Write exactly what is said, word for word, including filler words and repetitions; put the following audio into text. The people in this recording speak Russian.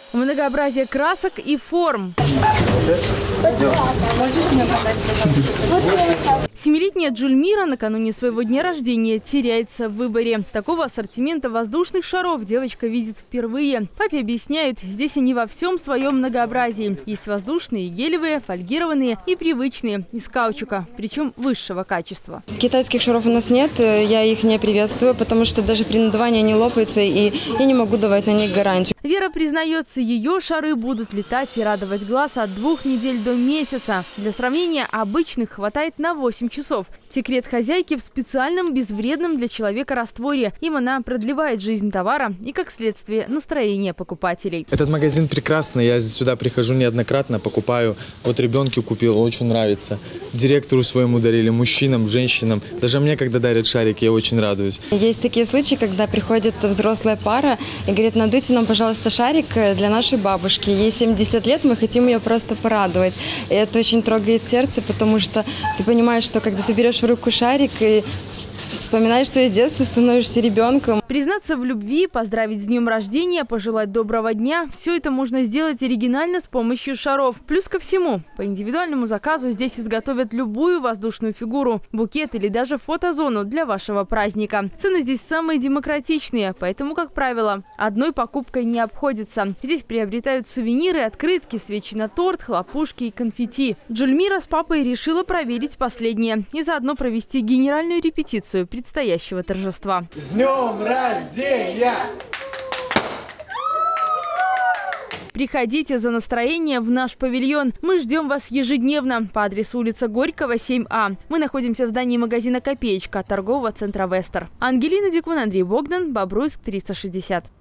Многообразие красок и форм. Семилетняя Джульмира накануне своего дня рождения теряется в выборе. Такого ассортимента воздушных шаров девочка видит впервые. Папе объясняют, здесь они во всем своем многообразии. Есть воздушные, гелевые, фольгированные и привычные, из каучука, причем высшего качества. Китайских шаров у нас нет, я их не приветствую, потому что даже при надувании они лопаются, и я не могу давать на них гарантию. Вера признается, ее шары будут летать и радовать глаз от двух недель до месяца. Для сравнения, обычных хватает на восемь часов. Секрет хозяйки в специальном безвредном для человека растворе. Им она продлевает жизнь товара и, как следствие, настроение покупателей. Этот магазин прекрасный. Я сюда прихожу неоднократно, покупаю. Вот ребенку купил, очень нравится. Директору своему дарили, мужчинам, женщинам. Даже мне, когда дарят шарик, я очень радуюсь. Есть такие случаи, когда приходит взрослая пара и говорит: надуйте нам, пожалуйста, шарик для нашей бабушки. Ей семьдесят лет, мы хотим ее просто порадовать. И это очень трогает сердце, потому что ты понимаешь, что когда ты берешь в руку шарик и вспоминаешь свое детство, становишься ребенком. Признаться в любви, поздравить с днем рождения, пожелать доброго дня – все это можно сделать оригинально с помощью шаров. Плюс ко всему, по индивидуальному заказу здесь изготовят любую воздушную фигуру, букет или даже фотозону для вашего праздника. Цены здесь самые демократичные, поэтому, как правило, одной покупкой не обходится. Здесь приобретают сувениры, открытки, свечи на торт, хлопушки и конфетти. Джульмира с папой решила проверить последнее и заодно провести генеральную репетицию предстоящего торжества. С днем рождения! Приходите за настроение в наш павильон. Мы ждем вас ежедневно по адресу улица Горького, семь А. Мы находимся в здании магазина «Копеечка» торгового центра «Вестер». Ангелина Дикун, Андрей Богдан, Бобруйск, триста шестьдесят.